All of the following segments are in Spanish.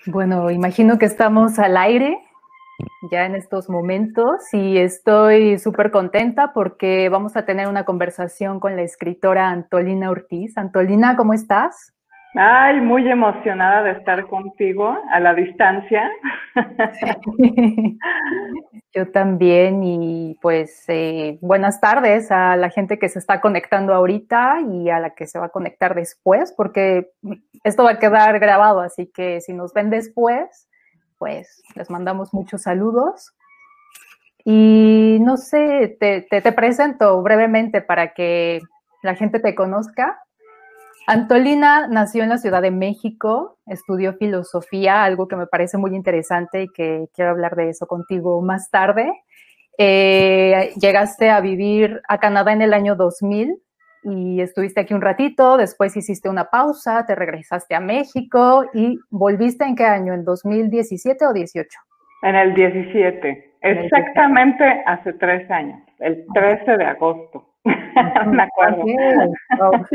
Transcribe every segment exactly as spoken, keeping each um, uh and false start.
Bueno, imagino que estamos al aire ya en estos momentos y estoy súper contenta porque vamos a tener una conversación con la escritora Antolina Ortiz. Antolina, ¿cómo estás? Ay, muy emocionada de estar contigo a la distancia. Yo también y pues eh, buenas tardes a la gente que se está conectando ahorita y a la que se va a conectar después, porque esto va a quedar grabado, así que si nos ven después, pues les mandamos muchos saludos. Y no sé, te, te, te presento brevemente para que la gente te conozca. Antolina nació en la Ciudad de México, estudió filosofía, algo que me parece muy interesante y que quiero hablar de eso contigo más tarde. Eh, llegaste a vivir a Canadá en el año dos mil y estuviste aquí un ratito, después hiciste una pausa, te regresaste a México y volviste ¿en qué año? ¿En dos mil diecisiete o dieciocho? En el diecisiete, En el diecisiete. exactamente hace tres años, el trece de agosto, Uh-huh. me acuerdo. Okay. Wow.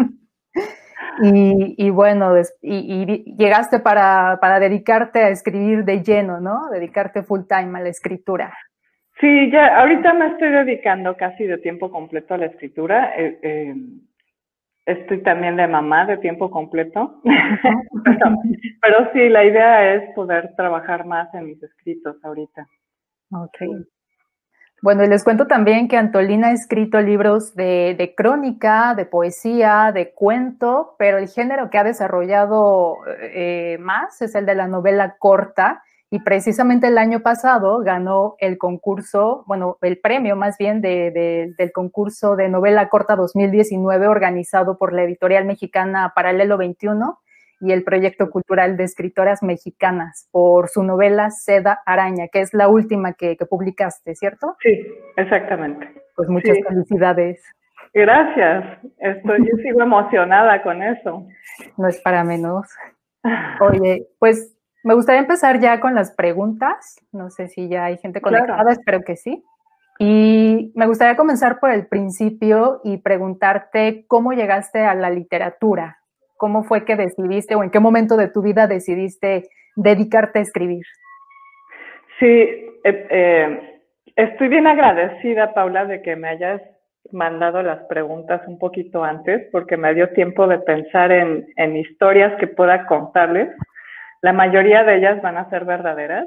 Y, y, bueno, des, y, y, llegaste para, para dedicarte a escribir de lleno, ¿no? Dedicarte full time a la escritura. Sí, ya, ahorita me estoy dedicando casi de tiempo completo a la escritura. Eh, eh, estoy también de mamá de tiempo completo. Uh-huh. pero, pero sí, la idea es poder trabajar más en mis escritos ahorita. Ok. Bueno, y les cuento también que Antolina ha escrito libros de, de crónica, de poesía, de cuento, pero el género que ha desarrollado eh, más es el de la novela corta, y precisamente el año pasado ganó el concurso, bueno, el premio más bien de, de, del concurso de novela corta dos mil diecinueve organizado por la editorial mexicana Paralelo veintiuno y el proyecto cultural de escritoras mexicanas por su novela Seda Araña, que es la última que, que publicaste, ¿cierto? Sí, exactamente. Pues muchas Sí, felicidades. gracias. Estoy, yo sigo emocionada con eso. No es para menos. Oye, pues me gustaría empezar ya con las preguntas. No sé si ya hay gente Claro. conectada, espero que sí. Y me gustaría comenzar por el principio y preguntarte cómo llegaste a la literatura. ¿Cómo fue que decidiste o en qué momento de tu vida decidiste dedicarte a escribir? Sí, eh, eh, estoy bien agradecida, Paula, de que me hayas mandado las preguntas un poquito antes, porque me dio tiempo de pensar en, en historias que pueda contarles. La mayoría de ellas van a ser verdaderas,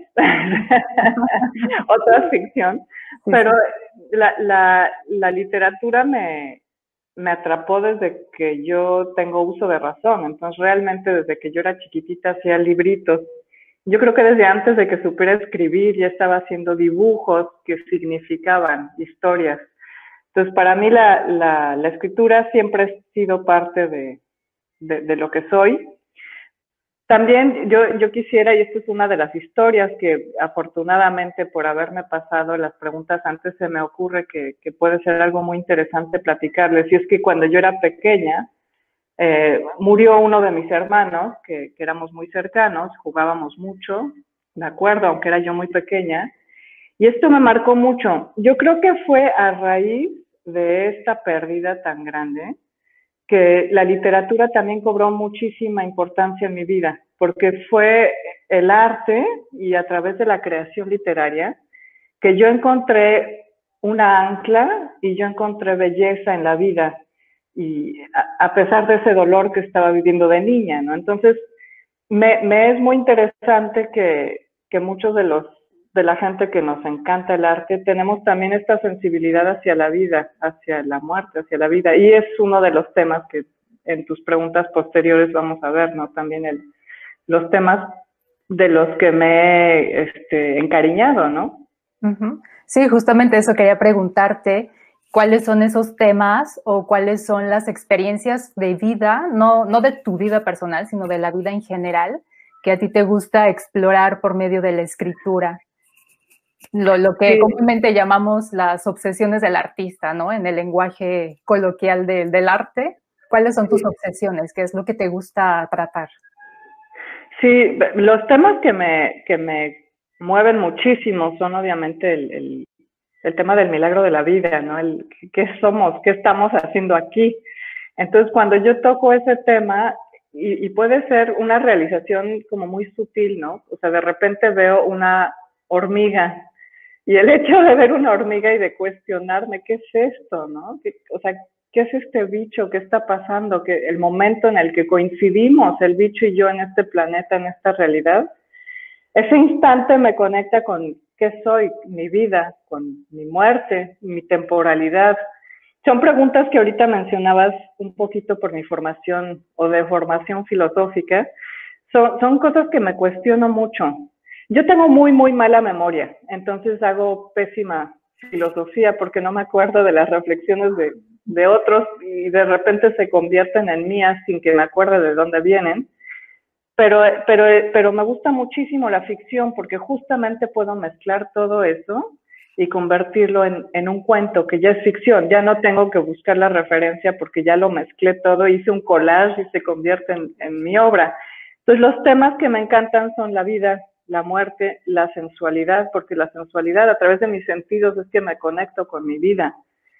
otras ficción, Sí, pero sí. la, la, la literatura me, me atrapó desde que yo tengo uso de razón. Entonces, realmente desde que yo era chiquitita hacía libritos. Yo creo que desde antes de que supiera escribir ya estaba haciendo dibujos que significaban historias. Entonces, para mí la, la, la escritura siempre ha sido parte de, de, de lo que soy. También yo, yo quisiera, y esta es una de las historias que afortunadamente por haberme pasado las preguntas antes se me ocurre que, que puede ser algo muy interesante platicarles. Y es que cuando yo era pequeña, eh, murió uno de mis hermanos, que, que éramos muy cercanos, jugábamos mucho, de acuerdo, aunque era yo muy pequeña, y esto me marcó mucho. Yo creo que fue a raíz de esta pérdida tan grande que la literatura también cobró muchísima importancia en mi vida, porque fue el arte y a través de la creación literaria que yo encontré una ancla y yo encontré belleza en la vida, y a, a pesar de ese dolor que estaba viviendo de niña, ¿no? Entonces, me, me es muy interesante que, que muchos de los de la gente que nos encanta el arte, tenemos también esta sensibilidad hacia la vida, hacia la muerte, hacia la vida. Y es uno de los temas que en tus preguntas posteriores vamos a ver, ¿no? También el, los temas de los que me he este, encariñado, ¿no? Uh-huh. Sí, justamente eso quería preguntarte, ¿cuáles son esos temas o cuáles son las experiencias de vida, no, no de tu vida personal, sino de la vida en general, que a ti te gusta explorar por medio de la escritura? Lo, lo que Sí, comúnmente llamamos las obsesiones del artista, ¿no? En el lenguaje coloquial de, del arte. ¿Cuáles son tus sí. obsesiones? ¿Qué es lo que te gusta tratar? Sí, los temas que me, que me mueven muchísimo son obviamente el, el, el tema del milagro de la vida, ¿no? El qué somos, qué estamos haciendo aquí. Entonces, cuando yo toco ese tema, y, y puede ser una realización como muy sutil, ¿no? O sea, de repente veo una hormiga y el hecho de ver una hormiga y de cuestionarme, ¿qué es esto, no? ¿Qué, o sea, ¿qué es este bicho? ¿Qué está pasando? Que el momento en el que coincidimos, el bicho y yo en este planeta, en esta realidad, ese instante me conecta con qué soy, mi vida, con mi muerte, mi temporalidad. Son preguntas que ahorita mencionabas un poquito por mi formación o de formación filosófica. Son, son cosas que me cuestiono mucho. Yo tengo muy, muy mala memoria, entonces hago pésima filosofía porque no me acuerdo de las reflexiones de, de otros y de repente se convierten en mías sin que me acuerde de dónde vienen. Pero, pero, pero me gusta muchísimo la ficción porque justamente puedo mezclar todo eso y convertirlo en, en un cuento que ya es ficción. Ya no tengo que buscar la referencia porque ya lo mezclé todo, hice un collage y se convierte en, en mi obra. Entonces los temas que me encantan son la vida, la muerte, la sensualidad, porque la sensualidad a través de mis sentidos es que me conecto con mi vida.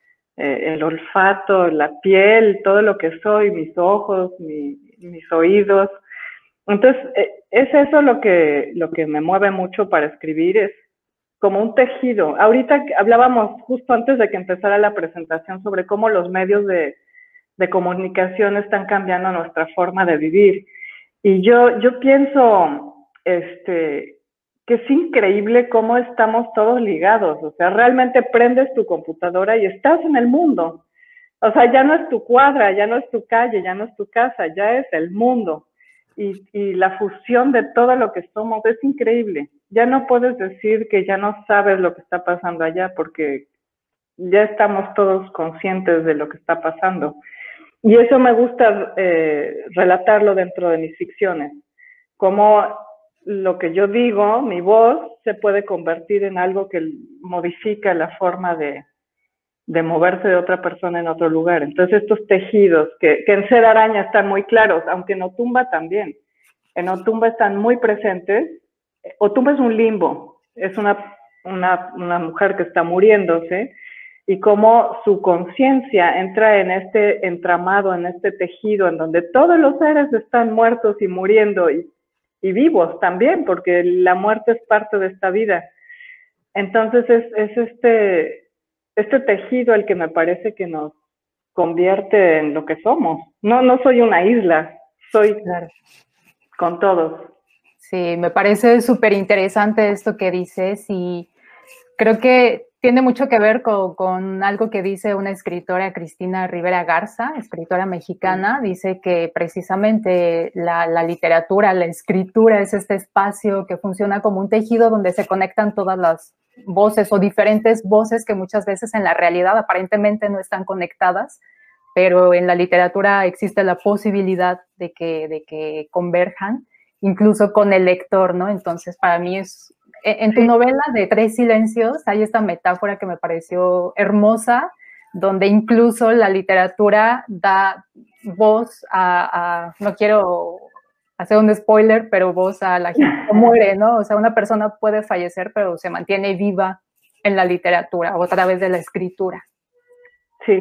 Eh, el olfato, la piel, todo lo que soy, mis ojos, mi, mis oídos. Entonces, es eso lo que, lo que me mueve mucho para escribir, es como un tejido. Ahorita hablábamos justo antes de que empezara la presentación sobre cómo los medios de, de comunicación están cambiando nuestra forma de vivir. Y yo, yo pienso este, que es increíble cómo estamos todos ligados. O sea, realmente prendes tu computadora y estás en el mundo. O sea, ya no es tu cuadra, ya no es tu calle, ya no es tu casa, ya es el mundo. Y, y la fusión de todo lo que somos es increíble. Ya no puedes decir que ya no sabes lo que está pasando allá porque ya estamos todos conscientes de lo que está pasando. Y eso me gusta eh, relatarlo dentro de mis ficciones. Como lo que yo digo, mi voz, se puede convertir en algo que modifica la forma de, de moverse de otra persona en otro lugar. Entonces estos tejidos que, que en Ser Araña están muy claros, aunque en Otumba también. En Otumba están muy presentes. Otumba es un limbo, es una, una, una mujer que está muriéndose y cómo su conciencia entra en este entramado, en este tejido, en donde todos los seres están muertos y muriendo y, y vivos también, porque la muerte es parte de esta vida. Entonces es, es este, este tejido el que me parece que nos convierte en lo que somos. No, no soy una isla, soy claro. Con todos. Sí, me parece súper interesante esto que dices y creo que tiene mucho que ver con, con algo que dice una escritora, Cristina Rivera Garza, escritora mexicana, sí. Dice que precisamente la, la literatura, la escritura es este espacio que funciona como un tejido donde se conectan todas las voces o diferentes voces que muchas veces en la realidad aparentemente no están conectadas, pero en la literatura existe la posibilidad de que, de que converjan, incluso con el lector, ¿no? Entonces, para mí es... En tu novela de Tres Silencios hay esta metáfora que me pareció hermosa, donde incluso la literatura da voz a, a no quiero hacer un spoiler, pero voz a la gente que muere, ¿no? O sea, una persona puede fallecer, pero se mantiene viva en la literatura o a través de la escritura. Sí,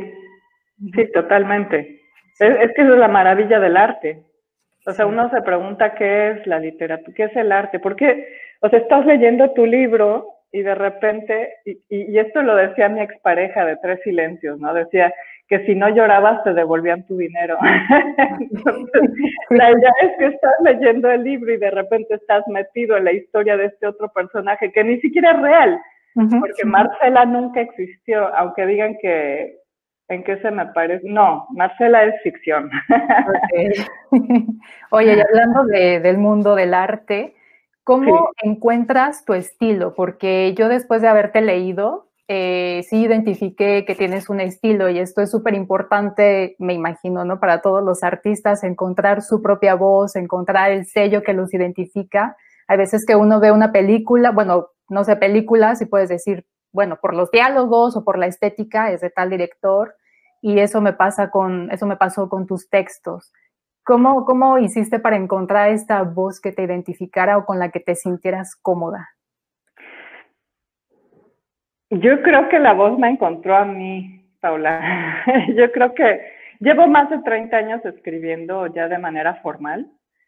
sí, totalmente. Es, es que eso es la maravilla del arte. O sea, uno se pregunta qué es la literatura, qué es el arte, porque, o sea, estás leyendo tu libro y de repente, y, y esto lo decía mi expareja de Tres Silencios, ¿no? Decía que si no llorabas te devolvían tu dinero. Entonces, la idea es que estás leyendo el libro y de repente estás metido en la historia de este otro personaje que ni siquiera es real, porque Marcela nunca existió, aunque digan que... ¿En qué se me parece? No, Marcela es ficción. Okay. Oye, y hablando de, del mundo del arte, ¿cómo sí. encuentras tu estilo? Porque yo después de haberte leído, eh, sí identifiqué que tienes un estilo y esto es súper importante, me imagino, ¿no? Para todos los artistas, encontrar su propia voz, encontrar el sello que los identifica. Hay veces que uno ve una película, bueno, no sé, películas y puedes decir, bueno, por los diálogos o por la estética es de tal director y eso me pasa con, eso me pasó con tus textos. ¿Cómo, cómo hiciste para encontrar esta voz que te identificara o con la que te sintieras cómoda? Yo creo que la voz me encontró a mí, Paula. Yo creo que Llevo más de treinta años escribiendo ya de manera formal.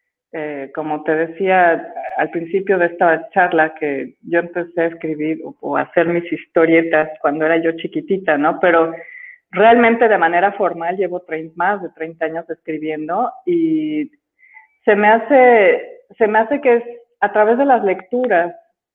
Eh, como te decía al principio de esta charla, que yo empecé a escribir o, o a hacer mis historietas cuando era yo chiquitita, ¿no? Pero realmente de manera formal llevo más de treinta años escribiendo y se me hace, se me hace que es a través de las lecturas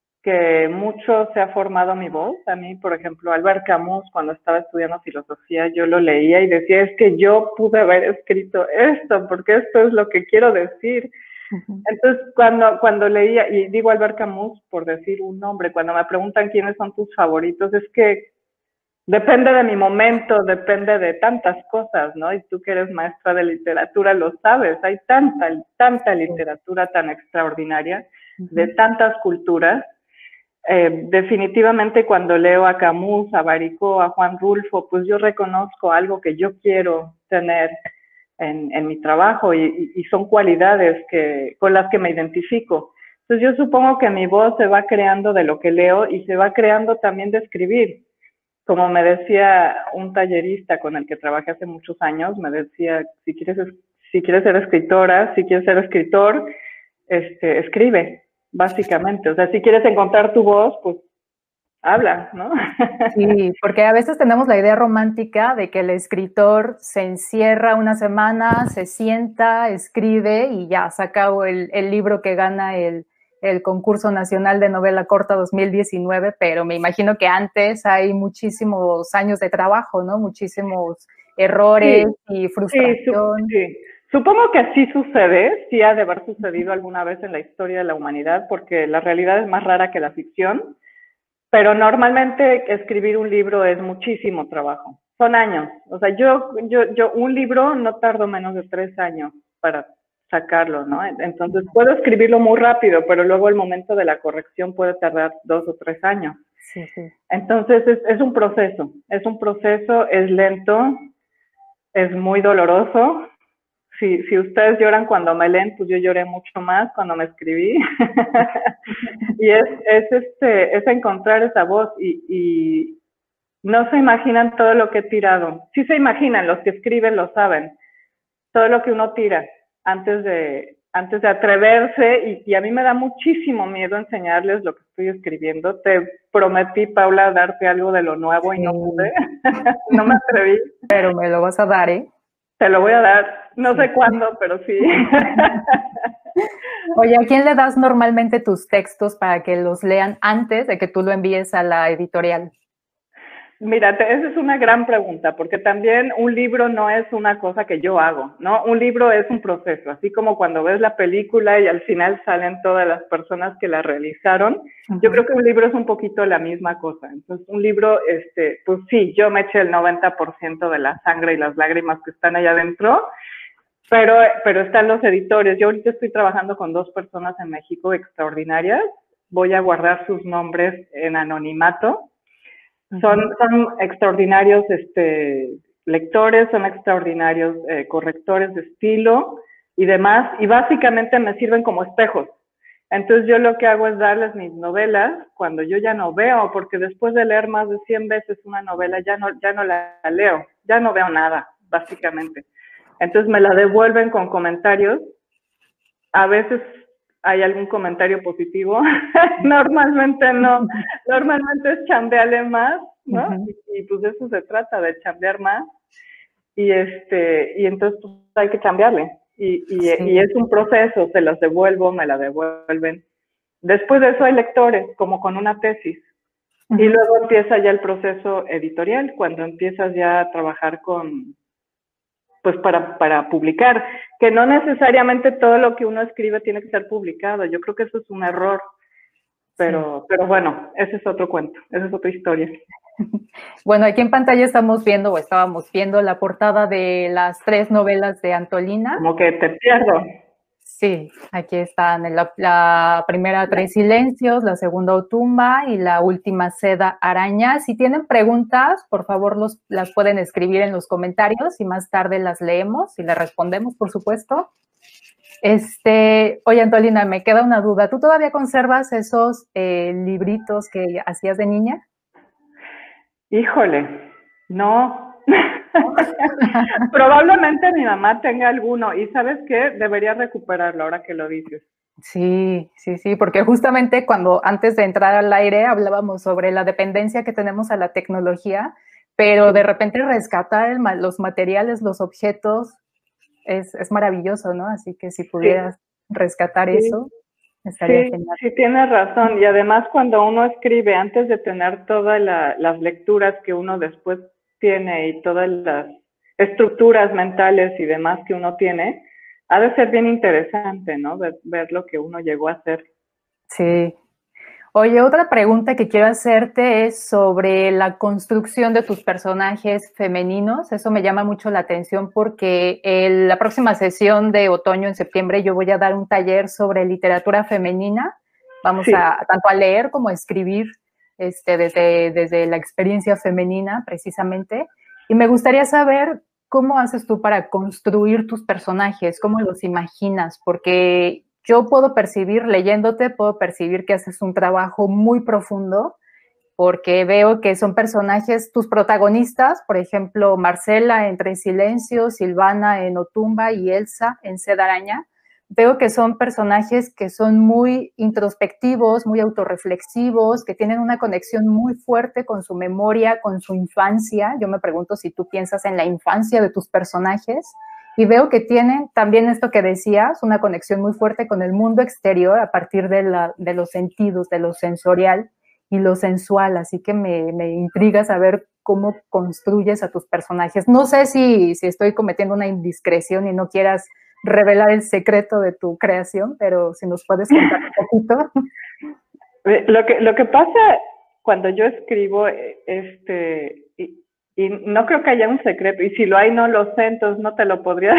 que mucho se ha formado mi voz. A mí, por ejemplo, Albert Camus, cuando estaba estudiando filosofía, yo lo leía y decía, es que yo pude haber escrito esto, porque esto es lo que quiero decir. Uh-huh. Entonces, cuando, cuando leía, y digo Albert Camus por decir un nombre, cuando me preguntan quiénes son tus favoritos, es que depende de mi momento, depende de tantas cosas, ¿no? Y tú que eres maestra de literatura lo sabes, hay tanta, tanta literatura tan extraordinaria, uh-huh, de tantas culturas. Eh, definitivamente cuando leo a Camus, a Baricó, a Juan Rulfo, pues yo reconozco algo que yo quiero tener en, en mi trabajo y, y son cualidades que, con las que me identifico. Entonces yo supongo que mi voz se va creando de lo que leo y se va creando también de escribir. Como me decía un tallerista con el que trabajé hace muchos años, me decía, si quieres, si quieres ser escritora, si quieres ser escritor, este, escribe, básicamente. O sea, si quieres encontrar tu voz, pues habla, ¿no? Sí, porque a veces tenemos la idea romántica de que el escritor se encierra una semana, se sienta, escribe y ya saca el, el libro que gana el, el Concurso Nacional de Novela Corta dos mil diecinueve, pero me imagino que antes hay muchísimos años de trabajo, ¿no? Muchísimos errores y frustración. Sí, sí. Supongo que así sucede, sí ha de haber sucedido alguna vez en la historia de la humanidad, porque la realidad es más rara que la ficción, pero normalmente escribir un libro es muchísimo trabajo, son años. O sea, yo, yo, yo un libro no tardo menos de tres años para sacarlo, ¿no? Entonces puedo escribirlo muy rápido, pero luego el momento de la corrección puede tardar dos o tres años. Sí, sí. Entonces es, es un proceso, es un proceso, es lento, es muy doloroso. Si, si ustedes lloran cuando me leen, pues yo lloré mucho más cuando me escribí. Y es, es, este, es encontrar esa voz y, y no se imaginan todo lo que he tirado. Sí se imaginan, los que escriben lo saben, todo lo que uno tira antes de, antes de atreverse y, y a mí me da muchísimo miedo enseñarles lo que estoy escribiendo. Te prometí, Paula, darte algo de lo nuevo y no pude, no me atreví. Pero me lo vas a dar, ¿eh? Te lo voy a dar, no sé cuándo, pero sí. Oye, ¿a quién le das normalmente tus textos para que los lean antes de que tú lo envíes a la editorial? Mira, esa es una gran pregunta, porque también un libro no es una cosa que yo hago, ¿no? Un libro es un proceso, así como cuando ves la película y al final salen todas las personas que la realizaron. Uh-huh. Yo creo que un libro es un poquito la misma cosa. Entonces, un libro, este, pues sí, yo me eché el noventa por ciento de la sangre y las lágrimas que están allá adentro, pero, pero están los editores. Yo ahorita estoy trabajando con dos personas en México extraordinarias. Voy a guardar sus nombres en anonimato. Son, son extraordinarios este, lectores, son extraordinarios eh, correctores de estilo y demás, y básicamente me sirven como espejos. Entonces yo lo que hago es darles mis novelas cuando yo ya no veo, porque después de leer más de cien veces una novela ya no, ya no la leo, ya no veo nada, básicamente. Entonces me la devuelven con comentarios, a veces hay algún comentario positivo, normalmente no, normalmente es chambearle más, ¿no? Uh-huh. y, y pues de eso se trata, de chambear más, y este, y entonces pues hay que chambearle, y, y, sí. y es un proceso, se las devuelvo, me la devuelven. Después de eso hay lectores, como con una tesis, uh-huh. y luego empieza ya el proceso editorial, cuando empiezas ya a trabajar con, pues para, para publicar, que no necesariamente todo lo que uno escribe tiene que ser publicado. Yo creo que eso es un error, pero, sí. pero bueno, ese es otro cuento, esa es otra historia. Bueno, aquí en pantalla estamos viendo, o estábamos viendo, la portada de las tres novelas de Antolina. Como que te pierdo. Sí, aquí están, la, la primera Tres Silencios, la segunda Otumba y la última Seda Araña. Si tienen preguntas, por favor los, las pueden escribir en los comentarios y más tarde las leemos y les respondemos, por supuesto. Este, oye, Antolina, me queda una duda. ¿Tú todavía conservas esos eh, libritos que hacías de niña? Híjole, no. Probablemente mi mamá tenga alguno y ¿sabes qué? Debería recuperarlo ahora que lo dices. Sí, sí, sí, porque justamente cuando antes de entrar al aire hablábamos sobre la dependencia que tenemos a la tecnología, pero de repente rescatar el, los materiales, los objetos, es, es maravilloso, ¿no? Así que si pudieras Sí, rescatar sí, eso, estaría sí, genial. sí tienes razón. Y además cuando uno escribe, antes de tener todas la, las lecturas que uno después tiene y todas las estructuras mentales y demás que uno tiene, ha de ser bien interesante, ¿no? Ver, ver lo que uno llegó a hacer. Sí. Oye, otra pregunta que quiero hacerte es sobre la construcción de tus personajes femeninos. Eso me llama mucho la atención porque en la próxima sesión de otoño, en septiembre, yo voy a dar un taller sobre literatura femenina. Vamos Sí. a tanto a leer como a escribir este, desde, desde la experiencia femenina, precisamente. Y me gustaría saber cómo haces tú para construir tus personajes, cómo los imaginas, porque yo puedo percibir, leyéndote, puedo percibir que haces un trabajo muy profundo, porque veo que son personajes, tus protagonistas, por ejemplo, Marcela en Tres Silencios, Silvana en Otumba y Elsa en Seda Araña. Veo que son personajes que son muy introspectivos, muy autorreflexivos, que tienen una conexión muy fuerte con su memoria, con su infancia. Yo me pregunto si tú piensas en la infancia de tus personajes. Y veo que tienen también esto que decías, una conexión muy fuerte con el mundo exterior a partir de, la, de los sentidos, de lo sensorial y lo sensual. Así que me, me intriga saber cómo construyes a tus personajes. No sé si, si estoy cometiendo una indiscreción y no quieras revelar el secreto de tu creación, pero si nos puedes contar un poquito. Lo que, lo que pasa cuando yo escribo, este, y, y no creo que haya un secreto, y si lo hay no lo sé, entonces no te lo podría.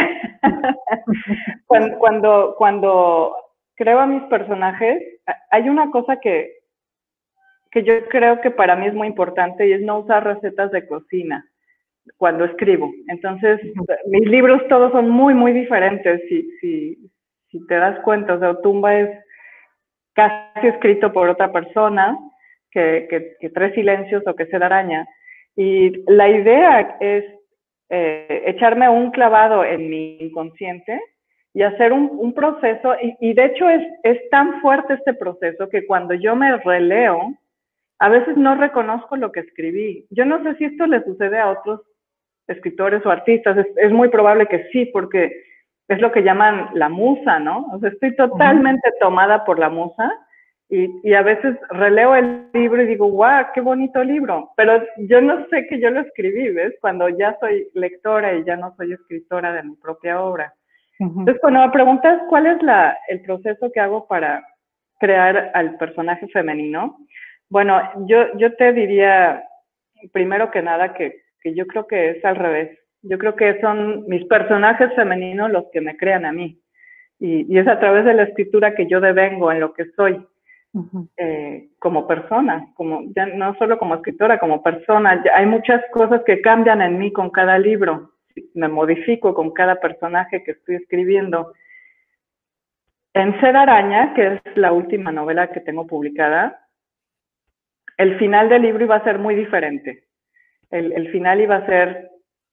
cuando, cuando, cuando creo a mis personajes, hay una cosa que, que yo creo que para mí es muy importante y es no usar recetas de cocina cuando escribo. Entonces, mis libros todos son muy, muy diferentes. Si, si, si te das cuenta, o sea, Otumba es casi escrito por otra persona que, que, que Tres Silencios o que Seda Araña. Y la idea es eh, echarme un clavado en mi inconsciente y hacer un, un proceso, y, y de hecho es, es tan fuerte este proceso que cuando yo me releo, a veces no reconozco lo que escribí. Yo no sé si esto le sucede a otros escritores o artistas, es, es muy probable que sí, porque es lo que llaman la musa, ¿no? O sea, estoy totalmente uh-huh. tomada por la musa y, y a veces releo el libro y digo, guau, qué bonito libro, pero yo no sé que yo lo escribí, ¿ves? Cuando ya soy lectora y ya no soy escritora de mi propia obra. Uh-huh. Entonces, cuando me preguntas cuál es la, el proceso que hago para crear al personaje femenino, bueno, yo, yo te diría, primero que nada, que, que yo creo que es al revés. Yo creo que son mis personajes femeninos los que me crean a mí. Y, y es a través de la escritura que yo devengo en lo que soy uh-huh. eh, como persona, como, ya no solo como escritora, como persona. Hay muchas cosas que cambian en mí con cada libro. Me modifico con cada personaje que estoy escribiendo. En Seda Araña, que es la última novela que tengo publicada, el final del libro iba a ser muy diferente. El, el final iba a ser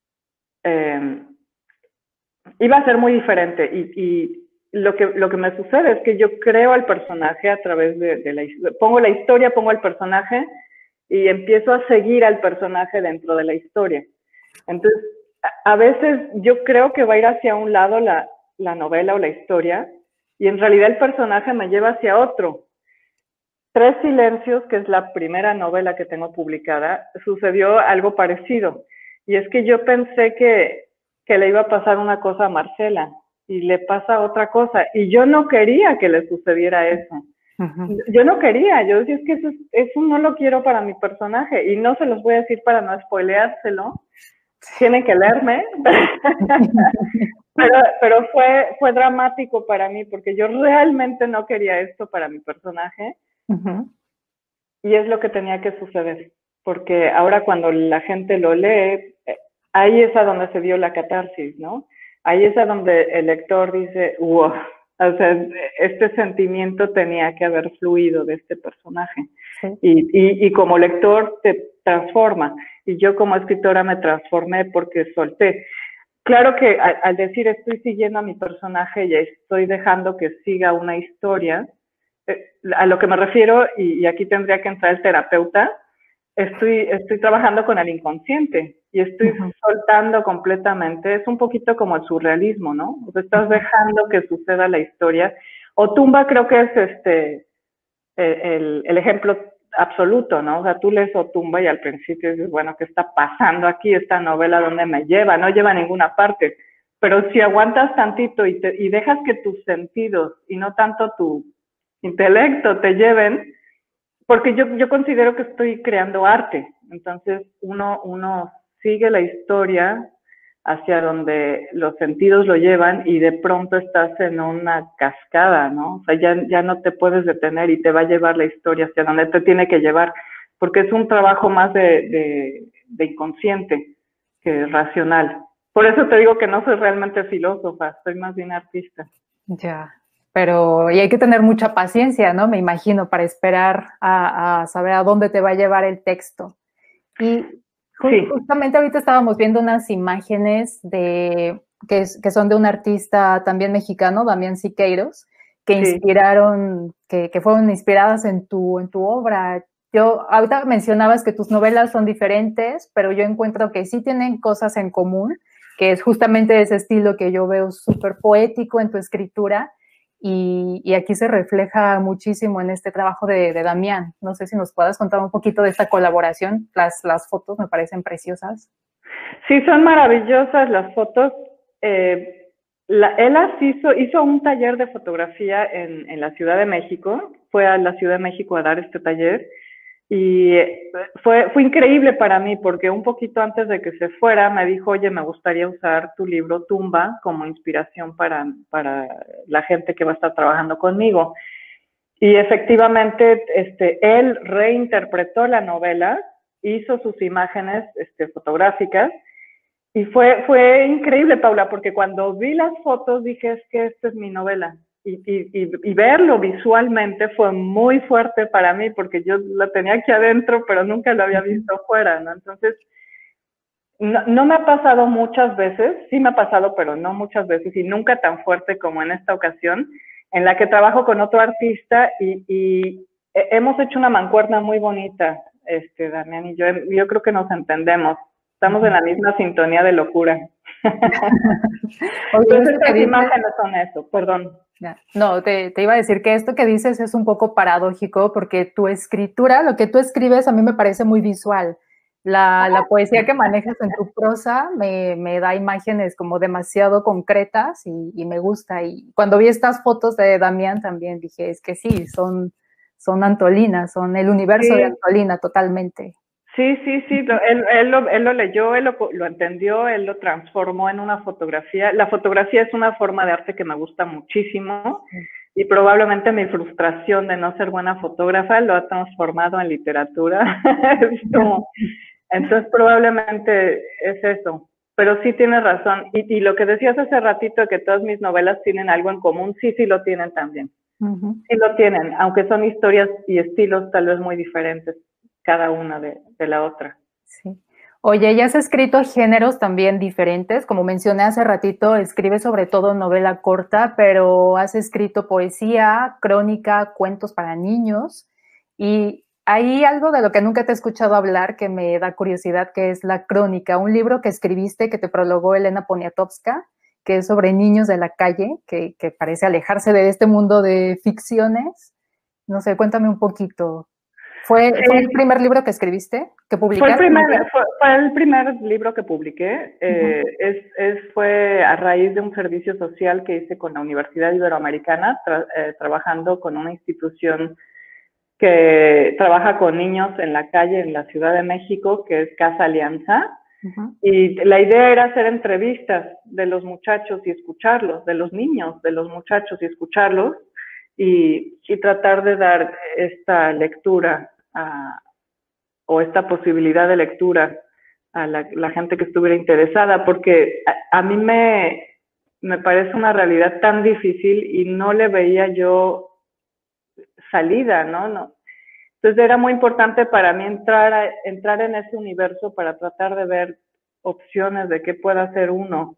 eh, iba a ser muy diferente y, y lo que lo que me sucede es que yo creo al personaje a través de, de la pongo la historia, pongo el personaje y empiezo a seguir al personaje dentro de la historia. Entonces, a, a veces yo creo que va a ir hacia un lado la, la novela o la historia y en realidad el personaje me lleva hacia otro. Tres Silencios, que es la primera novela que tengo publicada, sucedió algo parecido. Y es que yo pensé que, que le iba a pasar una cosa a Marcela y le pasa otra cosa. Y yo no quería que le sucediera eso. Uh-huh. Yo no quería. Yo decía, es que eso, eso no lo quiero para mi personaje. Y no se los voy a decir para no spoileárselo. Tienen que leerme. pero pero fue, fue dramático para mí porque yo realmente no quería esto para mi personaje. Uh-huh. Y es lo que tenía que suceder, porque ahora cuando la gente lo lee, ahí es a donde se dio la catarsis, ¿no? Ahí es a donde el lector dice, wow, O sea, este sentimiento tenía que haber fluido de este personaje. Sí. Y, y, y como lector te transforma. Y yo como escritora me transformé porque solté. Claro que al, al decir estoy siguiendo a mi personaje y estoy dejando que siga una historia, eh, a lo que me refiero, y, y aquí tendría que entrar el terapeuta, estoy, estoy trabajando con el inconsciente y estoy uh-huh. soltando completamente. Es un poquito como el surrealismo, ¿no? O sea, estás dejando que suceda la historia. O Tumba creo que es este el, el ejemplo absoluto, ¿no? O sea, tú lees Otumba y al principio dices, bueno, ¿qué está pasando aquí? Esta novela, ¿dónde me lleva? No lleva a ninguna parte. Pero si aguantas tantito y, te, y dejas que tus sentidos y no tanto tu intelecto te lleven, porque yo, yo considero que estoy creando arte. Entonces, uno, uno sigue la historia hacia donde los sentidos lo llevan y de pronto estás en una cascada, ¿no? O sea, ya, ya no te puedes detener y te va a llevar la historia hacia donde te tiene que llevar, porque es un trabajo más de, de, de inconsciente que racional. Por eso te digo que no soy realmente filósofa, soy más bien artista. Ya, pero y hay que tener mucha paciencia, ¿no? Me imagino, para esperar a, a saber a dónde te va a llevar el texto. Y sí. justamente ahorita estábamos viendo unas imágenes de que, que son de un artista también mexicano, Damián Siqueiros, que sí. inspiraron, que, que fueron inspiradas en tu, en tu obra. Yo, ahorita mencionabas que tus novelas son diferentes, pero yo encuentro que sí tienen cosas en común, que es justamente ese estilo que yo veo súper poético en tu escritura, y, y aquí se refleja muchísimo en este trabajo de, de Damián. No sé si nos puedas contar un poquito de esta colaboración. Las, las fotos me parecen preciosas. Sí, son maravillosas las fotos. Eh, la, él hizo, hizo un taller de fotografía en, en la Ciudad de México. Fue a la Ciudad de México a dar este taller. Y fue, fue increíble para mí porque un poquito antes de que se fuera me dijo, oye, me gustaría usar tu libro Tumba como inspiración para, para la gente que va a estar trabajando conmigo. Y efectivamente, este, él reinterpretó la novela, hizo sus imágenes este, fotográficas y fue, fue increíble, Paula, porque cuando vi las fotos dije, es que esta es mi novela. Y, y, y verlo visualmente fue muy fuerte para mí porque yo la tenía aquí adentro, pero nunca lo había visto afuera, ¿no? Entonces, no, no me ha pasado muchas veces, sí me ha pasado, pero no muchas veces y nunca tan fuerte como en esta ocasión, en la que trabajo con otro artista y, y hemos hecho una mancuerna muy bonita, este, Damián y yo. Yo creo que nos entendemos. Estamos en la misma sintonía de locura. Oye, Entonces, estas imágenes son eso, perdón. No, te, te iba a decir que esto que dices es un poco paradójico porque tu escritura, lo que tú escribes a mí me parece muy visual. La, la poesía que manejas en tu prosa me, me da imágenes como demasiado concretas y, y me gusta. Y cuando vi estas fotos de Damián también dije, es que sí, son, son Antolina, son el universo sí. de Antolina totalmente. Sí, sí, sí, lo, él, él, lo, él lo leyó, él lo, lo entendió, él lo transformó en una fotografía. La fotografía es una forma de arte que me gusta muchísimo y probablemente mi frustración de no ser buena fotógrafa lo ha transformado en literatura. Es como, entonces probablemente es eso, pero sí tienes razón. Y, y lo que decías hace ratito de que todas mis novelas tienen algo en común, sí, sí lo tienen también. Uh-huh. Sí lo tienen, aunque son historias y estilos tal vez muy diferentes cada una de, de la otra. Sí. Oye, ya has escrito géneros también diferentes, como mencioné hace ratito, escribes sobre todo novela corta, pero has escrito poesía, crónica, cuentos para niños, y hay algo de lo que nunca te he escuchado hablar que me da curiosidad, que es la crónica, un libro que escribiste que te prologó Elena Poniatowska, que es sobre niños de la calle, que, que parece alejarse de este mundo de ficciones. No sé, cuéntame un poquito. ¿Fue, sí. ¿Fue el primer libro que escribiste? ¿Que publicaste? Fue el primer, fue, fue el primer libro que publiqué. Eh, uh-huh. es, es, fue a raíz de un servicio social que hice con la Universidad Iberoamericana, tra, eh, trabajando con una institución que trabaja con niños en la calle en la Ciudad de México, que es Casa Alianza. Uh-huh. Y la idea era hacer entrevistas de los muchachos y escucharlos, de los niños, de los muchachos y escucharlos, y, y tratar de dar esta lectura a, o esta posibilidad de lectura a la, la gente que estuviera interesada, porque a, a mí me, me parece una realidad tan difícil y no le veía yo salida, ¿no? no. Entonces era muy importante para mí entrar, a, entrar en ese universo para tratar de ver opciones de qué pueda hacer uno.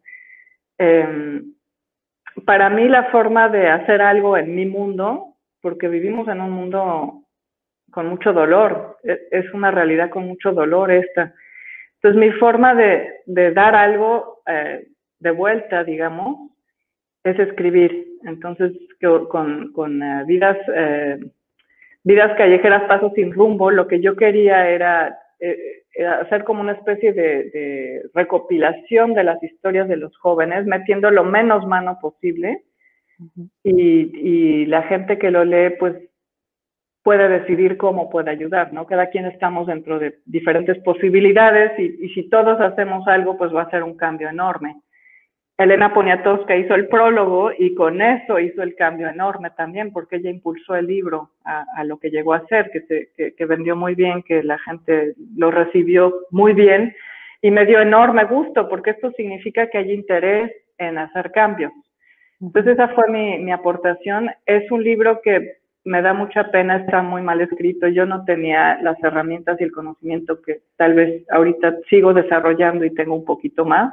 Eh, para mí la forma de hacer algo en mi mundo, porque vivimos en un mundo con mucho dolor, es una realidad con mucho dolor esta. Entonces mi forma de, de dar algo eh, de vuelta, digamos, es escribir. Entonces con, con uh, vidas, eh, vidas callejeras, pasos sin rumbo, lo que yo quería era, eh, era hacer como una especie de, de recopilación de las historias de los jóvenes, metiendo lo menos mano posible. Uh-huh. y, y la gente que lo lee, pues puede decidir cómo puede ayudar, ¿no? Cada quien estamos dentro de diferentes posibilidades y, y si todos hacemos algo, pues va a ser un cambio enorme. Elena Poniatowska hizo el prólogo y con eso hizo el cambio enorme también, porque ella impulsó el libro a, a lo que llegó a ser, que, se, que, que vendió muy bien, que la gente lo recibió muy bien y me dio enorme gusto, porque esto significa que hay interés en hacer cambios. Entonces esa fue mi, mi aportación. Es un libro que me da mucha pena, está muy mal escrito. Yo no tenía las herramientas y el conocimiento que tal vez ahorita sigo desarrollando y tengo un poquito más.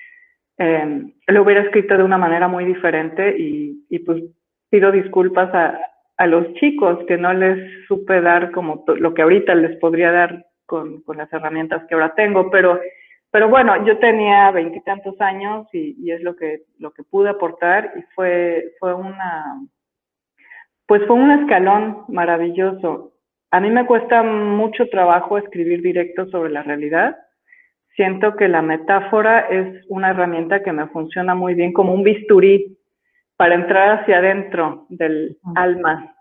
Eh, lo hubiera escrito de una manera muy diferente y, y pues pido disculpas a, a los chicos que no les supe dar como lo que ahorita les podría dar con, con las herramientas que ahora tengo, pero, pero bueno, yo tenía veintitantos años y, y es lo que, lo que pude aportar y fue, fue una, pues fue un escalón maravilloso. A mí me cuesta mucho trabajo escribir directo sobre la realidad. Siento que la metáfora es una herramienta que me funciona muy bien como un bisturí para entrar hacia adentro del alma.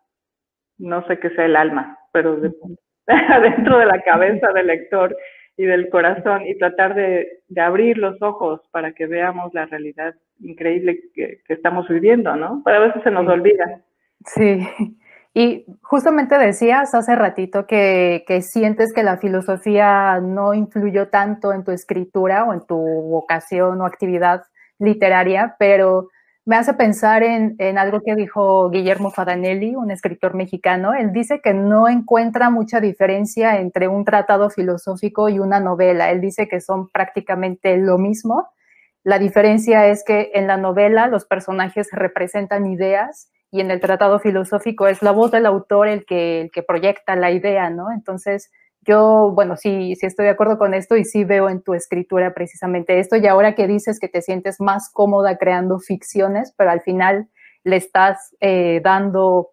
No sé qué sea el alma, pero de, adentro de la cabeza del lector y del corazón y tratar de, de abrir los ojos para que veamos la realidad increíble que, que estamos viviendo, ¿no? Pero a veces se nos sí. olvida. Sí. Y justamente decías hace ratito que, que sientes que la filosofía no influyó tanto en tu escritura o en tu vocación o actividad literaria, pero me hace pensar en, en algo que dijo Guillermo Fadanelli, un escritor mexicano. Él dice que no encuentra mucha diferencia entre un tratado filosófico y una novela. Él dice que son prácticamente lo mismo. La diferencia es que en la novela los personajes representan ideas y en el tratado filosófico es la voz del autor el que, el que proyecta la idea, ¿no? Entonces, yo, bueno, sí, sí estoy de acuerdo con esto y sí veo en tu escritura precisamente esto. Y ahora que dices que te sientes más cómoda creando ficciones, pero al final le estás eh, dando,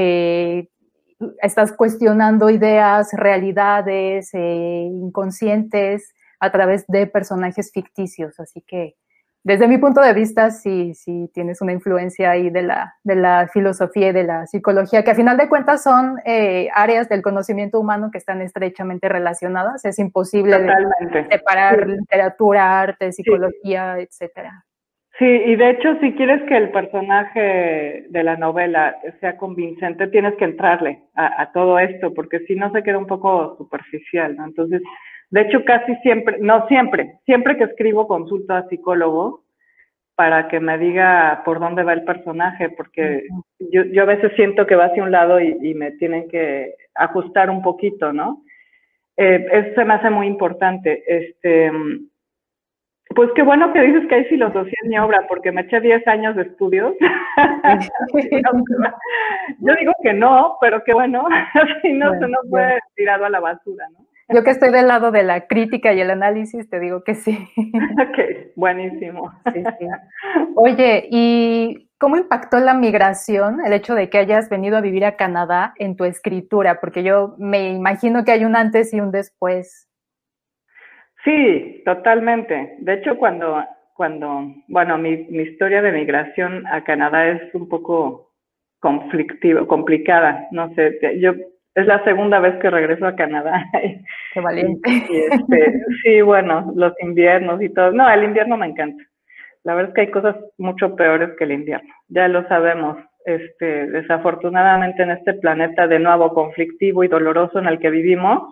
eh, estás cuestionando ideas, realidades eh, inconscientes a través de personajes ficticios. Así que, desde mi punto de vista, sí, sí tienes una influencia ahí de la, de la filosofía y de la psicología, que a final de cuentas son eh, áreas del conocimiento humano que están estrechamente relacionadas. Es imposible de separar sí. literatura, arte, psicología, sí. etcétera. Sí, y de hecho, si quieres que el personaje de la novela sea convincente, tienes que entrarle a, a todo esto, porque si no se queda un poco superficial, ¿no? Entonces, de hecho, casi siempre, no siempre, siempre que escribo consulto a psicólogo para que me diga por dónde va el personaje, porque uh-huh. yo, yo a veces siento que va hacia un lado y, y me tienen que ajustar un poquito, ¿no? Eh, eso se me hace muy importante. Este, pues qué bueno que dices que hay filosofía en mi obra, porque me eché diez años de estudios. Yo digo que no, pero qué bueno, si no bueno, se nos fue bueno. tirado a la basura, ¿no? Yo que estoy del lado de la crítica y el análisis, te digo que sí. Ok, buenísimo. Sí, sí. Oye, ¿y cómo impactó la migración, el hecho de que hayas venido a vivir a Canadá en tu escritura? Porque yo me imagino que hay un antes y un después. Sí, totalmente. De hecho, cuando, cuando bueno, mi, mi historia de migración a Canadá es un poco conflictiva, complicada. No sé, yo es la segunda vez que regreso a Canadá. Qué valiente. Y, y este, sí, bueno, los inviernos y todo. No, el invierno me encanta. La verdad es que hay cosas mucho peores que el invierno. Ya lo sabemos. Este, desafortunadamente en este planeta de nuevo conflictivo y doloroso en el que vivimos,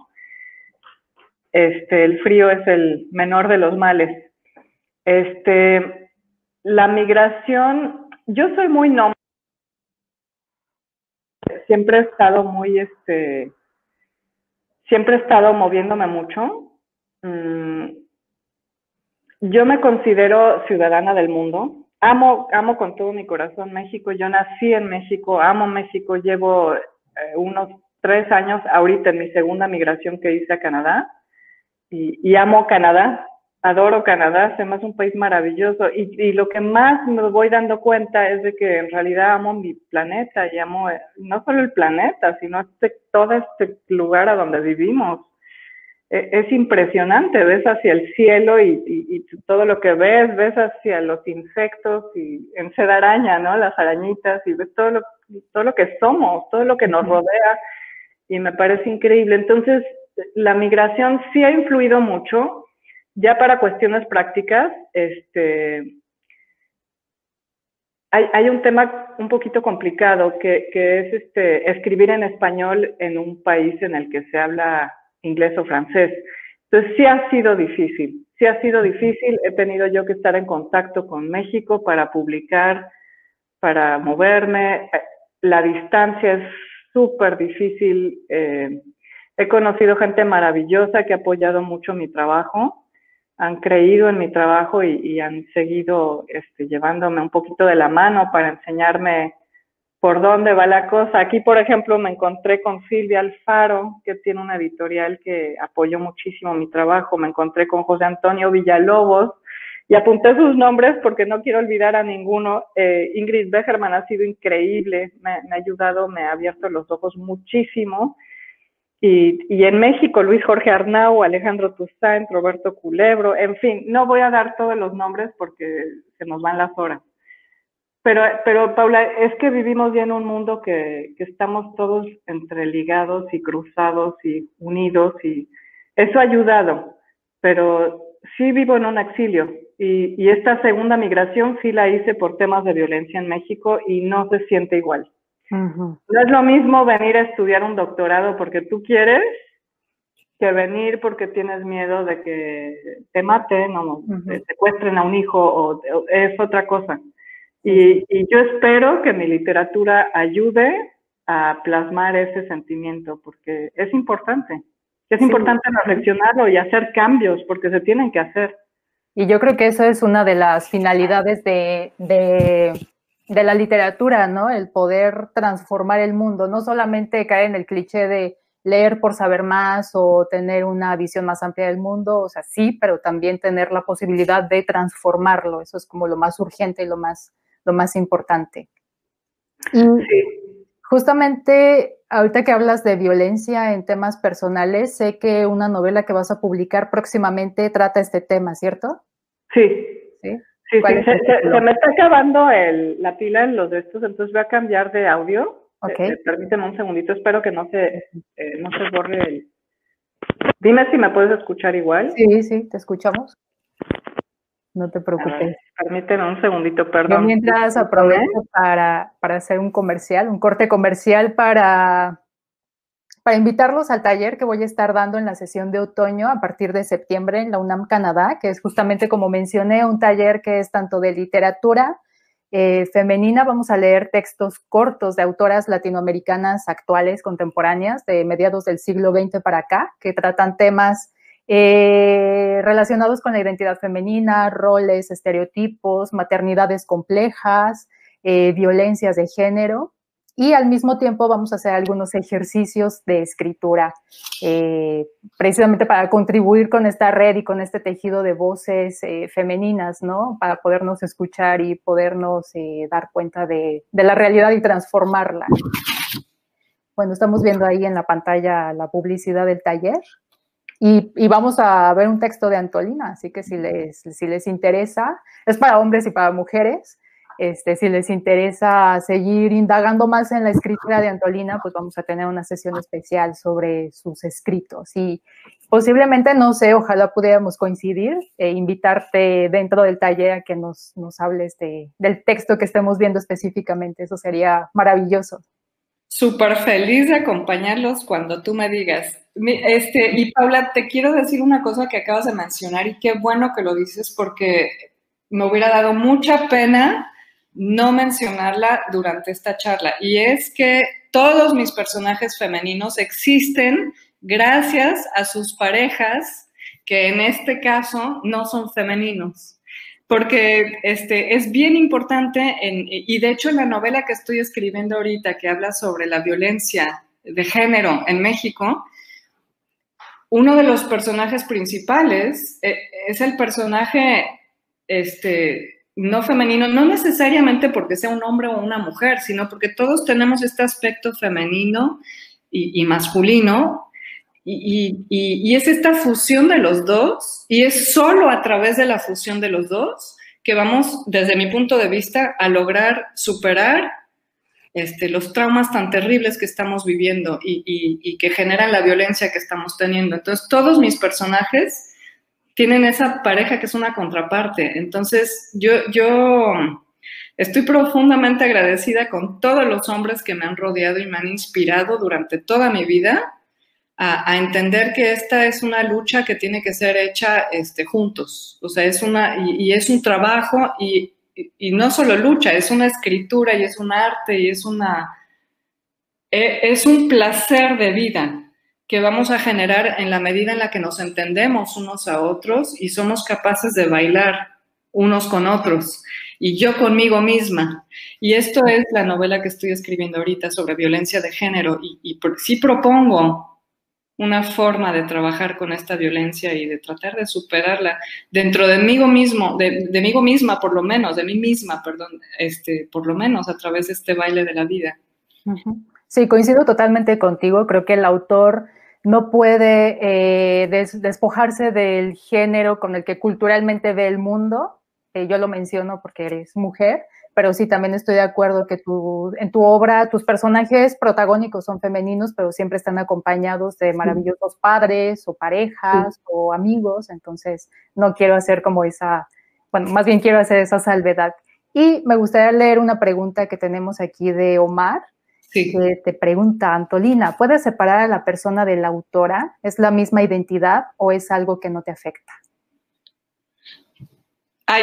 este, el frío es el menor de los males. Este, la migración, yo soy muy nómada, siempre he estado muy, este, siempre he estado moviéndome mucho. Mm, yo me considero ciudadana del mundo. Amo, amo con todo mi corazón México. Yo nací en México, amo México. Llevo eh, unos tres años ahorita en mi segunda migración que hice a Canadá. Y, y amo Canadá. Adoro Canadá, se me hace un país maravilloso. Y, y lo que más me voy dando cuenta es de que en realidad amo mi planeta y amo no solo el planeta, sino este, todo este lugar a donde vivimos. Es impresionante, ves hacia el cielo y, y, y todo lo que ves, ves hacia los insectos y en seda araña, ¿no? Las arañitas y ves todo lo, todo lo que somos, todo lo que nos rodea y me parece increíble. Entonces, la migración sí ha influido mucho, ya para cuestiones prácticas, este, hay, hay un tema un poquito complicado que, que es este, escribir en español en un país en el que se habla inglés o francés. Entonces sí ha sido difícil, sí ha sido difícil. He tenido yo que estar en contacto con México para publicar, para moverme. La distancia es súper difícil. Eh, he conocido gente maravillosa que ha apoyado mucho mi trabajo, han creído en mi trabajo y, y han seguido este, llevándome un poquito de la mano para enseñarme por dónde va la cosa. Aquí, por ejemplo, me encontré con Silvia Alfaro, que tiene una editorial que apoyó muchísimo mi trabajo. Me encontré con José Antonio Villalobos y apunté sus nombres porque no quiero olvidar a ninguno. Eh, Ingrid Begerman ha sido increíble, me, me ha ayudado, me ha abierto los ojos muchísimo. Y, y en México, Luis Jorge Arnau, Alejandro Toussaint, Roberto Culebro, en fin, no voy a dar todos los nombres porque se nos van las horas. Pero, pero Paula, es que vivimos ya en un mundo que, que estamos todos entreligados y cruzados y unidos y eso ha ayudado, pero sí vivo en un exilio y, y esta segunda migración sí la hice por temas de violencia en México y no se siente igual. Uh-huh. No es lo mismo venir a estudiar un doctorado porque tú quieres que venir porque tienes miedo de que te maten o uh-huh. te secuestren a un hijo o, o es otra cosa. Y, y yo espero que mi literatura ayude a plasmar ese sentimiento, porque es importante. Es sí. importante reflexionarlo y hacer cambios, porque se tienen que hacer. Y yo creo que eso es una de las finalidades de, de, de la literatura, ¿no? El poder transformar el mundo, no solamente caer en el cliché de leer por saber más o tener una visión más amplia del mundo, o sea, sí, pero también tener la posibilidad de transformarlo. Eso es como lo más urgente y lo más... lo más importante. Y sí. justamente ahorita que hablas de violencia en temas personales, sé que una novela que vas a publicar próximamente trata este tema, ¿cierto? Sí. Sí, sí, sí se, se, se me está acabando el, la pila en los de estos, entonces voy a cambiar de audio. Okay. Eh, permíteme un segundito, espero que no se, eh, no se borre el... Dime si me puedes escuchar igual. Sí, sí, te escuchamos. No te preocupes. Ver, permíteme un segundito, perdón. Yo mientras aprovecho para, para hacer un comercial, un corte comercial para, para invitarlos al taller que voy a estar dando en la sesión de otoño a partir de septiembre en la UNAM Canadá, que es justamente, como mencioné, un taller que es tanto de literatura eh, femenina. Vamos a leer textos cortos de autoras latinoamericanas actuales, contemporáneas, de mediados del siglo veinte para acá, que tratan temas Eh, relacionados con la identidad femenina, roles, estereotipos, maternidades complejas, eh, violencias de género, y al mismo tiempo vamos a hacer algunos ejercicios de escritura, eh, precisamente para contribuir con esta red y con este tejido de voces eh, femeninas, ¿no? Para podernos escuchar y podernos eh, dar cuenta de, de la realidad y transformarla. Bueno, estamos viendo ahí en la pantalla la publicidad del taller. Y, y vamos a ver un texto de Antolina, así que si les, si les interesa, es para hombres y para mujeres, este, si les interesa seguir indagando más en la escritura de Antolina, pues vamos a tener una sesión especial sobre sus escritos. Y posiblemente, no sé, ojalá pudiéramos coincidir e invitarte dentro del taller a que nos, nos hables de, del texto que estemos viendo específicamente. Eso sería maravilloso. Súper feliz de acompañarlos cuando tú me digas. Este, y Paula, te quiero decir una cosa que acabas de mencionar y qué bueno que lo dices porque me hubiera dado mucha pena no mencionarla durante esta charla. Y es que todos mis personajes femeninos existen gracias a sus parejas, que en este caso no son femeninos. Porque este, es bien importante, en, y de hecho en la novela que estoy escribiendo ahorita, que habla sobre la violencia de género en México, uno de los personajes principales eh, es el personaje este, no femenino, no necesariamente porque sea un hombre o una mujer, sino porque todos tenemos este aspecto femenino y, y masculino, y, y, y es esta fusión de los dos, y es solo a través de la fusión de los dos que vamos, desde mi punto de vista, a lograr superar Este, los traumas tan terribles que estamos viviendo y, y, y que generan la violencia que estamos teniendo. Entonces, todos mis personajes tienen esa pareja que es una contraparte. Entonces, yo, yo estoy profundamente agradecida con todos los hombres que me han rodeado y me han inspirado durante toda mi vida a, a entender que esta es una lucha que tiene que ser hecha este, juntos. O sea, es una, y, y es un trabajo y y no solo lucha, es una escritura y es un arte y es una es un placer de vida que vamos a generar en la medida en la que nos entendemos unos a otros y somos capaces de bailar unos con otros y yo conmigo misma. Y esto es la novela que estoy escribiendo ahorita sobre violencia de género y, y sí propongo una forma de trabajar con esta violencia y de tratar de superarla dentro de mí mismo, de, de mí misma por lo menos, de mí misma, perdón, este, por lo menos a través de este baile de la vida. Sí, coincido totalmente contigo. Creo que el autor no puede eh, des, despojarse del género con el que culturalmente ve el mundo. Eh, yo lo menciono porque eres mujer, pero sí también estoy de acuerdo que tu, en tu obra tus personajes protagónicos son femeninos, pero siempre están acompañados de maravillosos padres o parejas sí. o amigos, entonces no quiero hacer como esa, bueno, más bien quiero hacer esa salvedad. Y me gustaría leer una pregunta que tenemos aquí de Omar, sí. que te pregunta, Antolina, ¿puedes separar a la persona de la autora? ¿Es la misma identidad o es algo que no te afecta? Ay,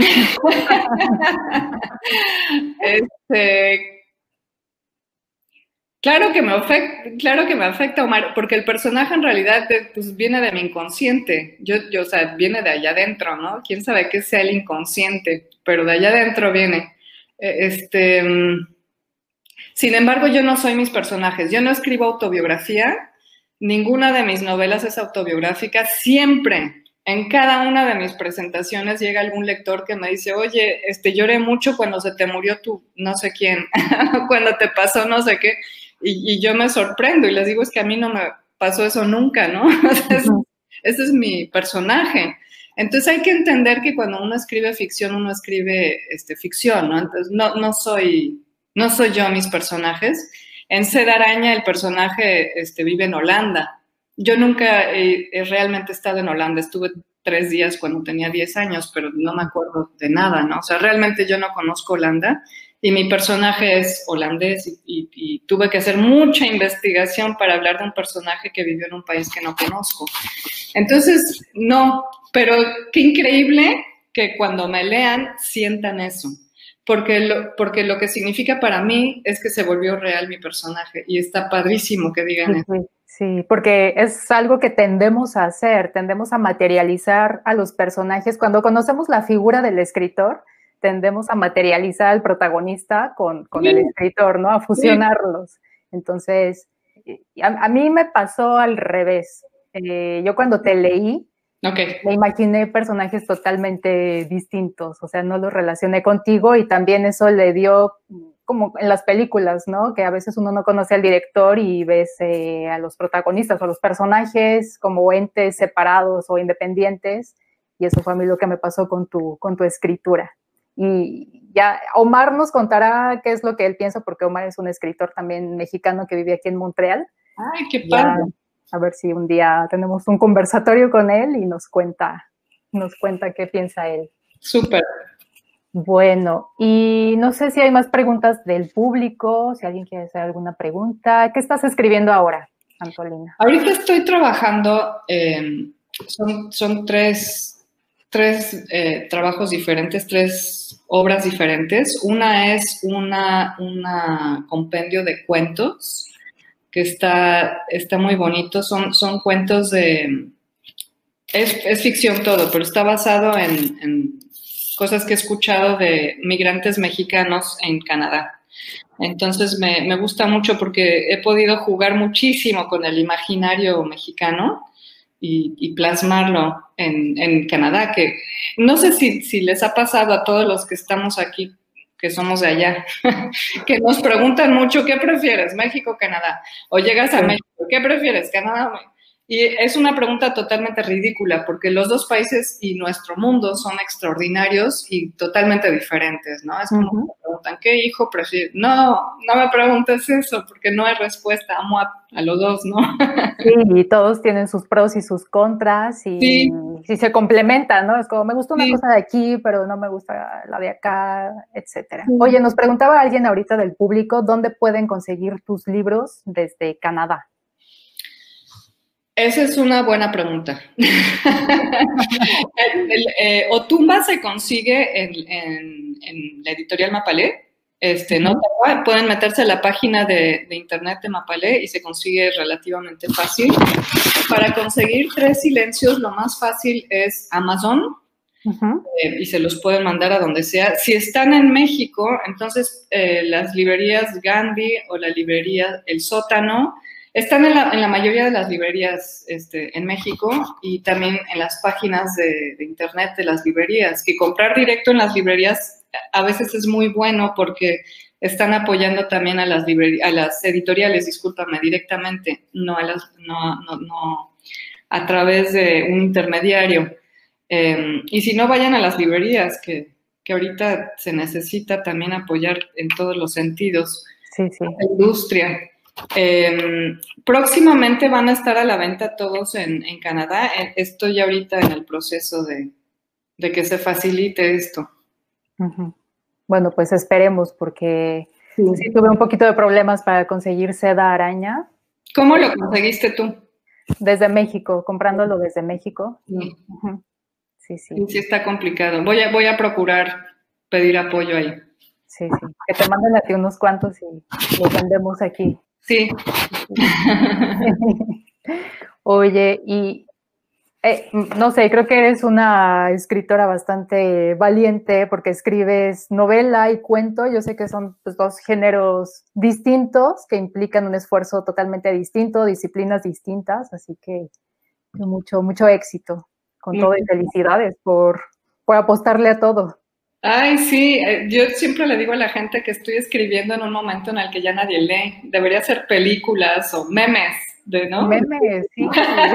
este, claro que me afecta, claro que me afecta, Omar, porque el personaje en realidad pues, viene de mi inconsciente, yo, yo, o sea, viene de allá adentro, ¿no? Quién sabe qué sea el inconsciente, pero de allá adentro viene. Este, sin embargo, yo no soy mis personajes, yo no escribo autobiografía, ninguna de mis novelas es autobiográfica, siempre. En cada una de mis presentaciones llega algún lector que me dice, oye, este, lloré mucho cuando se te murió tu no sé quién, cuando te pasó no sé qué, y, y yo me sorprendo y les digo, es que a mí no me pasó eso nunca, ¿no? Ese es, ese es mi personaje. Entonces hay que entender que cuando uno escribe ficción, uno escribe este, ficción, ¿no? Entonces no, no, soy, no soy yo mis personajes. En Seda Araña el personaje este, vive en Holanda. Yo nunca he, he realmente estado en Holanda, estuve tres días cuando tenía diez años, pero no me acuerdo de nada, ¿no? O sea, realmente yo no conozco Holanda y mi personaje es holandés y, y, y tuve que hacer mucha investigación para hablar de un personaje que vivió en un país que no conozco. Entonces, no, pero qué increíble que cuando me lean sientan eso. Porque lo, porque lo que significa para mí es que se volvió real mi personaje y está padrísimo que digan sí, eso. Sí, sí, porque es algo que tendemos a hacer, tendemos a materializar a los personajes. Cuando conocemos la figura del escritor, tendemos a materializar al protagonista con, con sí. el escritor, ¿no? A fusionarlos. Sí. Entonces, a, a mí me pasó al revés. Eh, yo cuando te leí, Okay. me imaginé personajes totalmente distintos, o sea, no los relacioné contigo y también eso le dio, como en las películas, ¿no? Que a veces uno no conoce al director y ves eh, a los protagonistas o a los personajes como entes separados o independientes, y eso fue a mí lo que me pasó con tu, con tu escritura. Y ya Omar nos contará qué es lo que él piensa, porque Omar es un escritor también mexicano que vive aquí en Montreal. ¡Ay, qué padre! Ya, a ver si un día tenemos un conversatorio con él y nos cuenta, nos cuenta qué piensa él. Súper. Bueno, y no sé si hay más preguntas del público, si alguien quiere hacer alguna pregunta. ¿Qué estás escribiendo ahora, Antolina? Ahorita estoy trabajando, eh, son, son tres, tres eh, trabajos diferentes, tres obras diferentes. Una es una, una compendio de cuentos que está, está muy bonito. Son, son cuentos de... Es, es ficción todo, pero está basado en, en cosas que he escuchado de migrantes mexicanos en Canadá. Entonces me, me gusta mucho porque he podido jugar muchísimo con el imaginario mexicano y, y plasmarlo en, en Canadá, que no sé si, si les ha pasado a todos los que estamos aquí, que somos de allá, que nos preguntan mucho, ¿qué prefieres, México o Canadá? O llegas a México, ¿qué prefieres, Canadá o México? Y es una pregunta totalmente ridícula porque los dos países y nuestro mundo son extraordinarios y totalmente diferentes, ¿no? Es como uh-huh. que me preguntan, ¿qué hijo prefieres? No, no me preguntes eso porque no hay respuesta, amo a, a los dos, ¿no? Sí, y todos tienen sus pros y sus contras y, sí. y se complementan, ¿no? Es como, me gusta una sí. cosa de aquí, pero no me gusta la de acá, etcétera. Sí. Oye, nos preguntaba alguien ahorita del público, ¿dónde pueden conseguir tus libros desde Canadá? Esa es una buena pregunta. el, el, eh, Otumba se consigue en, en, en la editorial Mapalé. Este, ¿no? Uh-huh. Pueden meterse a la página de, de internet de Mapalé y se consigue relativamente fácil. Para conseguir Tres Silencios, lo más fácil es Amazon. Uh-huh. eh, y se los pueden mandar a donde sea. Si están en México, entonces eh, las librerías Gandhi o la librería El Sótano están en la, en la mayoría de las librerías este, en México y también en las páginas de, de internet de las librerías, que comprar directo en las librerías a veces es muy bueno porque están apoyando también a las, a las editoriales, discúlpame, directamente, no a, las, no, no, no a través de un intermediario. Eh, y si no, vayan a las librerías, que, que ahorita se necesita también apoyar en todos los sentidos. Sí, sí. La industria. Eh, próximamente van a estar a la venta todos en, en Canadá. Estoy ahorita en el proceso de, de que se facilite esto. Uh-huh. Bueno, pues esperemos, porque sí. sí tuve un poquito de problemas para conseguir seda araña. ¿Cómo lo conseguiste tú? Desde México, comprándolo desde México. Sí, uh-huh. sí, sí. Sí, está complicado. Voy a, voy a procurar pedir apoyo ahí. Sí, sí. Que te manden a ti unos cuantos y los vendemos aquí. Sí. Oye, y eh, no sé, creo que eres una escritora bastante valiente porque escribes novela y cuento. Yo sé que son pues, dos géneros distintos que implican un esfuerzo totalmente distinto, disciplinas distintas, así que mucho, mucho éxito con todo y felicidades por, por apostarle a todo. Ay, sí, yo siempre le digo a la gente que estoy escribiendo en un momento en el que ya nadie lee. Debería ser películas o memes, de, ¿no? Memes, sí.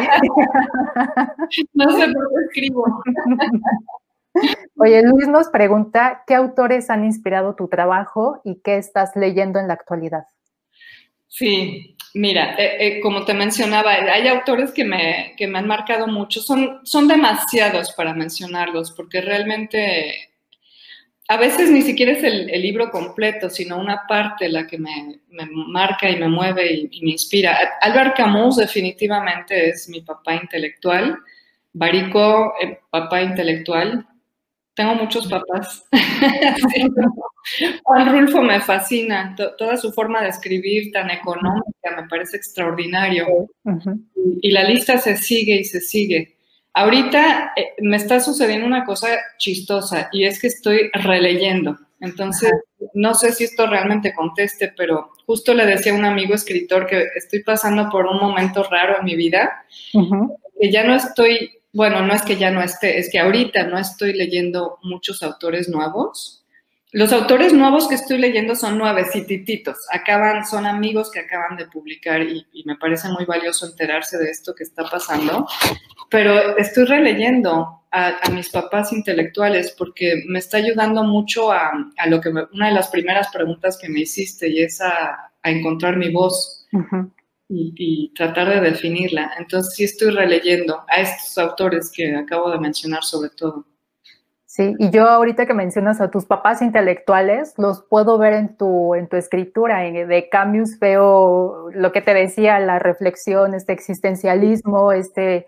No sé por qué escribo. Oye, Luis nos pregunta, ¿qué autores han inspirado tu trabajo y qué estás leyendo en la actualidad? Sí, mira, eh, eh, como te mencionaba, hay autores que me, que me han marcado mucho. Son, son demasiados para mencionarlos porque realmente... A veces ni siquiera es el, el libro completo, sino una parte la que me, me marca y me mueve y, y me inspira. Albert Camus definitivamente es mi papá intelectual. Barico, el papá intelectual. Tengo muchos papás. Sí, no. Juan Rulfo me fascina. T- toda su forma de escribir tan económica me parece extraordinario. Uh-huh. y, y la lista se sigue y se sigue. Ahorita eh, me está sucediendo una cosa chistosa y es que estoy releyendo. Entonces, ajá, no sé si esto realmente conteste, pero justo le decía a un amigo escritor que estoy pasando por un momento raro en mi vida, uh-huh, que ya no estoy, bueno, no es que ya no esté, es que ahorita no estoy leyendo muchos autores nuevos. Los autores nuevos que estoy leyendo son nuevecitititos, acaban, son amigos que acaban de publicar y, y me parece muy valioso enterarse de esto que está pasando. Pero estoy releyendo a, a mis papás intelectuales porque me está ayudando mucho a, a lo que me, una de las primeras preguntas que me hiciste y es a, a encontrar mi voz uh-huh, y, y tratar de definirla. Entonces sí estoy releyendo a estos autores que acabo de mencionar sobre todo. Sí, y yo ahorita que mencionas a tus papás intelectuales, los puedo ver en tu, en tu escritura. En, de Camus veo lo que te decía, la reflexión, este existencialismo, este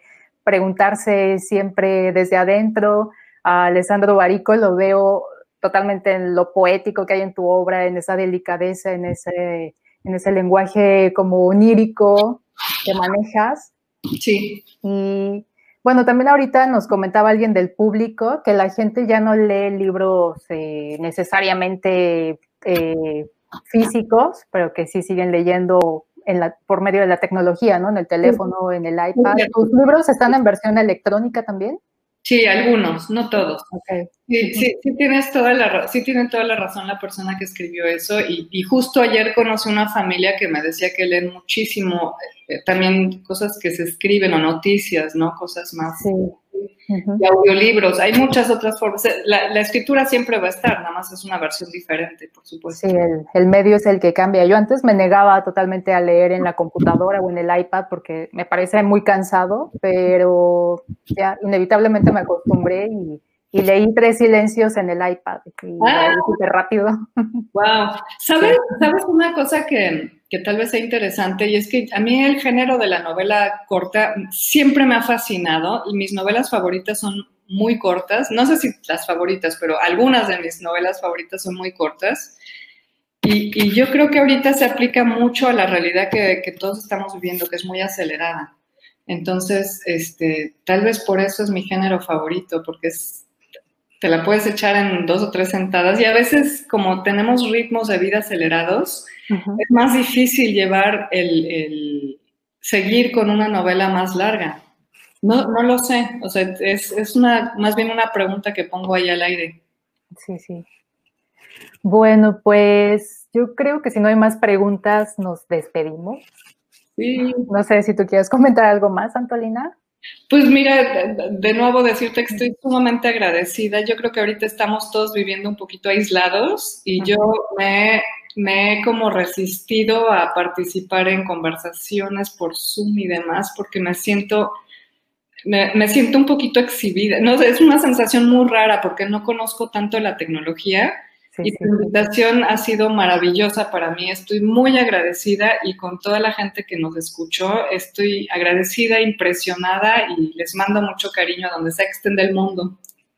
preguntarse siempre desde adentro. A Alessandro Barico lo veo totalmente en lo poético que hay en tu obra, en esa delicadeza, en ese, en ese lenguaje como onírico que manejas. Sí. Y bueno, también ahorita nos comentaba alguien del público que la gente ya no lee libros eh, necesariamente eh, físicos, pero que sí siguen leyendo en la, por medio de la tecnología, ¿no? En el teléfono, en el iPad. ¿Tus libros están en versión electrónica también? Sí, algunos, no todos. Okay. Sí, sí, sí, tienes toda la, sí tienen toda la razón la persona que escribió eso y, y justo ayer conocí una familia que me decía que leen muchísimo eh, también cosas que se escriben o noticias, ¿no? Cosas más... Sí. Uh-huh. Y audiolibros, hay muchas otras formas. La, la escritura siempre va a estar, nada más es una versión diferente, por supuesto. Sí, el, el medio es el que cambia. Yo antes me negaba totalmente a leer en la computadora o en el iPad porque me parece muy cansado, pero ya inevitablemente me acostumbré y, y leí Tres silencios en el iPad y ah, súper rápido. Wow. ¿Sabes, ¿Sabes una cosa que, que tal vez sea interesante? Y es que a mí el género de la novela corta siempre me ha fascinado y mis novelas favoritas son muy cortas. No sé si las favoritas, pero algunas de mis novelas favoritas son muy cortas. Y, y yo creo que ahorita se aplica mucho a la realidad que, que todos estamos viviendo, que es muy acelerada. Entonces, este, tal vez por eso es mi género favorito, porque es... te la puedes echar en dos o tres sentadas y a veces como tenemos ritmos de vida acelerados, uh-huh. es más difícil llevar el, el seguir con una novela más larga. No, no lo sé, o sea, es, es una, más bien una pregunta que pongo ahí al aire. Sí, sí. Bueno, pues yo creo que si no hay más preguntas nos despedimos. Sí. No sé si tú quieres comentar algo más, Antolina. Pues mira, de nuevo decirte que estoy sumamente agradecida. Yo creo que ahorita estamos todos viviendo un poquito aislados y yo me, me he como resistido a participar en conversaciones por Zoom y demás porque me siento, me, me siento un poquito exhibida. No sé, es una sensación muy rara porque no conozco tanto la tecnología. Sí, y sí, tu invitación sí. ha sido maravillosa para mí. Estoy muy agradecida y con toda la gente que nos escuchó, estoy agradecida, impresionada y les mando mucho cariño a donde sea que estén del mundo.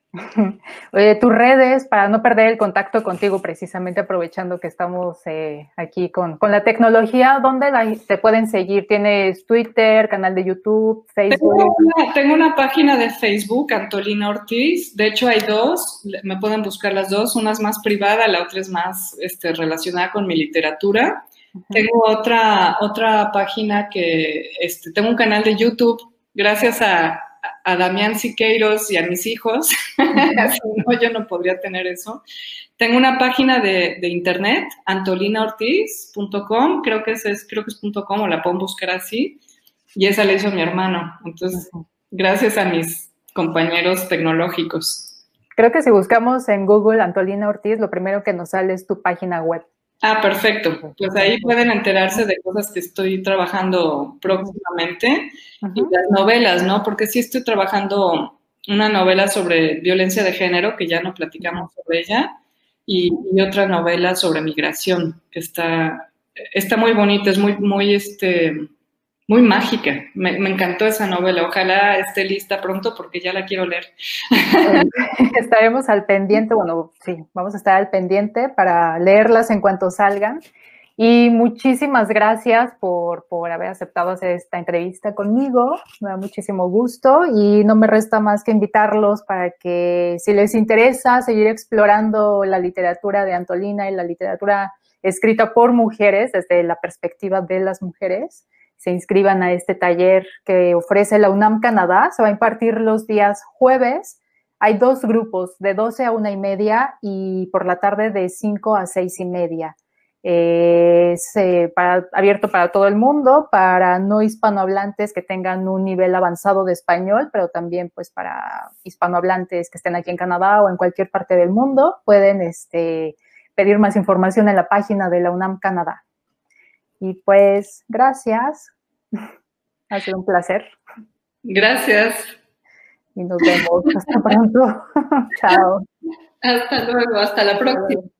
Oye, tus redes, para no perder el contacto contigo, precisamente aprovechando que estamos eh, aquí con, con la tecnología, ¿dónde la, te pueden seguir? ¿Tienes Twitter, canal de YouTube, Facebook? Tengo una, tengo una página de Facebook, Antolina Ortiz. De hecho, hay dos, me pueden buscar las dos. Una es más privada, la otra es más este, relacionada con mi literatura. Uh-huh. Tengo otra, otra página que, este, tengo un canal de YouTube, gracias a... a Damián Siqueiros y a mis hijos, uh-huh. si no, yo no podría tener eso. Tengo una página de, de internet, antolina ortiz punto com, creo que es, es, creo que es .com, o la pueden buscar así, y esa la hizo mi hermano. Entonces, uh-huh. gracias a mis compañeros tecnológicos. Creo que si buscamos en Google Antolina Ortiz, lo primero que nos sale es tu página web. Ah, perfecto. Pues ahí pueden enterarse de cosas que estoy trabajando próximamente. Uh-huh. Y las novelas, ¿no? Porque sí estoy trabajando una novela sobre violencia de género, que ya no platicamos sobre ella, y, y otra novela sobre migración, que está, está muy bonita, es muy, muy, este, muy mágica. Me, me encantó esa novela. Ojalá esté lista pronto porque ya la quiero leer. Estaremos al pendiente, bueno, sí, vamos a estar al pendiente para leerlas en cuanto salgan. Y muchísimas gracias por, por haber aceptado hacer esta entrevista conmigo. Me da muchísimo gusto y no me resta más que invitarlos para que, si les interesa seguir explorando la literatura de Antolina y la literatura escrita por mujeres, desde la perspectiva de las mujeres, se inscriban a este taller que ofrece la UNAM Canadá. Se va a impartir los días jueves. Hay dos grupos, de doce a una y media y por la tarde de cinco a seis y media. Eh, es eh, para, abierto para todo el mundo, para no hispanohablantes que tengan un nivel avanzado de español, pero también pues para hispanohablantes que estén aquí en Canadá o en cualquier parte del mundo. Pueden este, pedir más información en la página de la UNAM Canadá. Y pues, gracias. Ha sido un placer. Gracias. Y nos vemos. Hasta pronto. Chao. Hasta luego. Hasta la próxima.